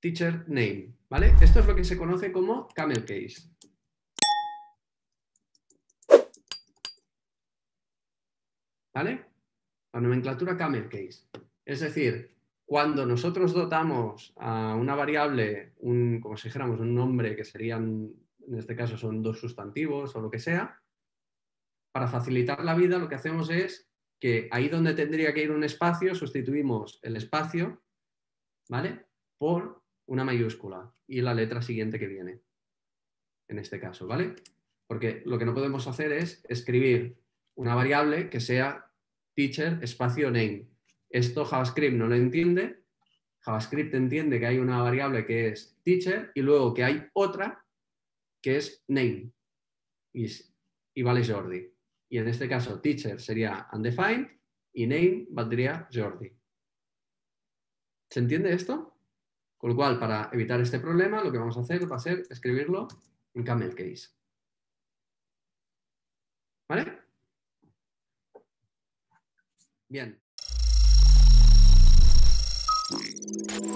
teacher name, ¿vale? Esto es lo que se conoce como camel case. ¿Vale? La nomenclatura camel case. Es decir, cuando nosotros dotamos a una variable, como si dijéramos un nombre que serían, en este caso son dos sustantivos o lo que sea, para facilitar la vida lo que hacemos es que ahí donde tendría que ir un espacio, sustituimos el espacio, ¿vale? Por una mayúscula y la letra siguiente que viene, en este caso, ¿vale? Porque lo que no podemos hacer es escribir una variable que sea teacher espacio name. Esto JavaScript no lo entiende. JavaScript entiende que hay una variable que es teacher y luego que hay otra que es name y vale Jordi. Y en este caso teacher sería undefined y name valdría Jordi. ¿Se entiende esto? Con lo cual, para evitar este problema, lo que vamos a hacer va a ser escribirlo en camel case. ¿Vale? Bien.